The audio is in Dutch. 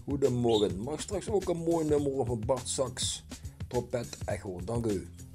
Goedemorgen. Mag straks ook een mooi nummer van Bart Saks. Trompet Echo. Dank u.